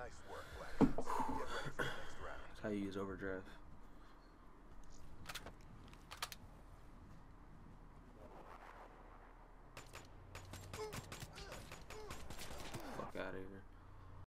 Nice work, Black Ops. Get ready for the next round. That's how you use overdrive.